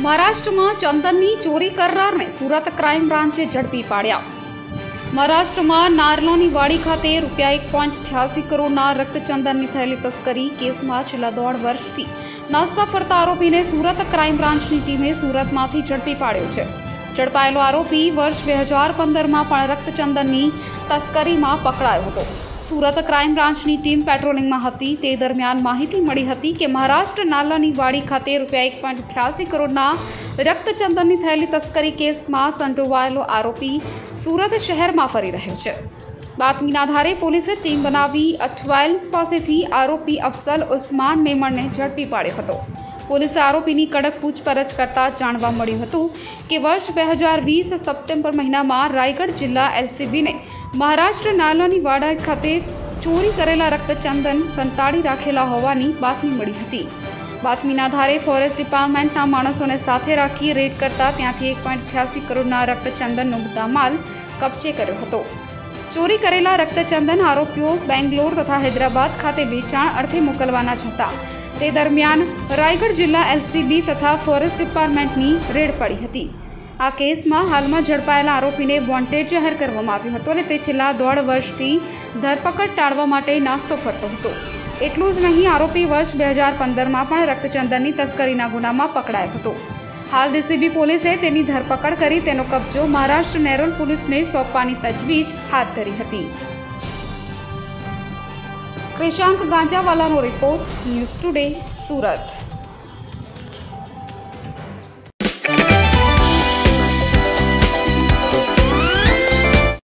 મહારાષ્ટ્રમાં ચંદનની ચોરી કરનારને સુરત ક્રાઇમ બ્રાન્ચે ઝડપી પાડ્યા। મહારાષ્ટ્રમાં નારલોની વાડી ખાતે ₹1.83 કરોડના રક્તચંદનની થયેલી તસ્કરી કેસમાં છેલ્લા 1.5 વર્ષથી નાસ્તા ફરતા આરોપીને સુરત ક્રાઇમ બ્રાન્ચની ટીમે સુરતમાંથી ઝડપી પાડ્યો છે। ઝડપાયેલો આરોપી વર્ષ 2015માં પણ રક્તચંદનની તસ્કરીમાં પકડાયો હતો। સુરત ક્રાઇમ બ્રાન્ચની ટીમ પેટ્રોલિંગમાં હતી તે દરમિયાન માહિતી મળી હતી કે મહારાષ્ટ્ર નારલોની વાડી ખાતે ₹1.83 કરોડના રક્તચંદનની થયેલી તસ્કરી કેસમાં સંડોવાયેલો આરોપી સુરત શહેરમાં ફરી રહ્યો છે। બાતમીના આધારે પોલીસે ટીમ બનાવી અઠવાઇલ્સ પાસેથી આરોપી અફઝલ ઉસ્માન મેમણને ઝડપી પાડ્યો હતો। પોલીસે આરોપીની કડક પૂછપરછ કરતા જાણવા મળ્યું હતું કે વર્ષ 2020 સપ્ટેમ્બર મહિનામાં રાયગઢ જિલ્લા એલસીબીને મહારાષ્ટ્ર નારલોની વાડા ખાતે ચોરી કરેલા રક્તચંદન સંતાડી રાખેલા હોવાની બાતમી મળી હતી। બાતમીના આધારે ફોરેસ્ટ ડિપાર્ટમેન્ટના માણસોને સાથે રાખી રેડ કરતા ત્યાંથી 1.83 કરોડના રક્તચંદનનો મુદ્દામાલ કબજે કર્યો હતો। ચોરી કરેલા રક્તચંદન આરોપીઓ બેંગ્લોર તથા હૈદરાબાદ ખાતે વેચાણ અર્થે મોકલવાના જ હતા। તે દરમિયાન રાયગઢ જિલ્લા એલસીબી તથા ફોરેસ્ટ ડિપાર્ટમેન્ટની રેડ પડી હતી। આ કેસમાં હાલમાં ઝડપાયેલા આરોપીને વોન્ટેડ જાહેર કરવામાં આવ્યો હતો અને તે છેલ્લા 1.5 વર્ષથી ધરપકડ ટાળવા માટે નાસ્તો ફરતો હતો। એટલું જ નહીં, આરોપી વર્ષ 2015માં પણ રક્તચંદનની તસ્કરીના ગુનામાં પકડાયો હતો। હાલ ડીસીબી પોલીસે તેની ધરપકડ કરી તેનો કબજો મહારાષ્ટ્ર નેરોલ પોલીસને સોંપવાની તજવીજ હાથ ધરી હતી। ક્રિશાંક ગાંજાવાલાનો રિપોર્ટ, ન્યૂઝ ટુડે, સુરત।